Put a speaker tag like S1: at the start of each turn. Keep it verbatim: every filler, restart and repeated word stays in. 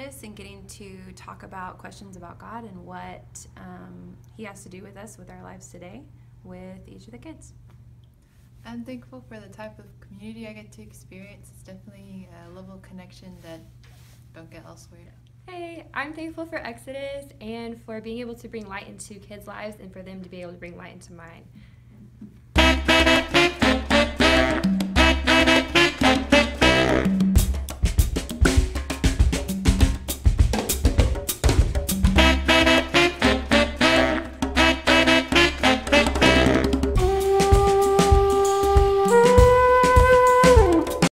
S1: Xodus and getting to talk about questions about God and what um, He has to do with us, with our lives today, with each of the kids.
S2: I'm thankful for the type of community I get to experience. It's definitely a level of connection that don't get elsewhere.
S3: Hey, I'm thankful for Exodus and for being able to bring light into kids' lives and for them to be able to bring light into mine.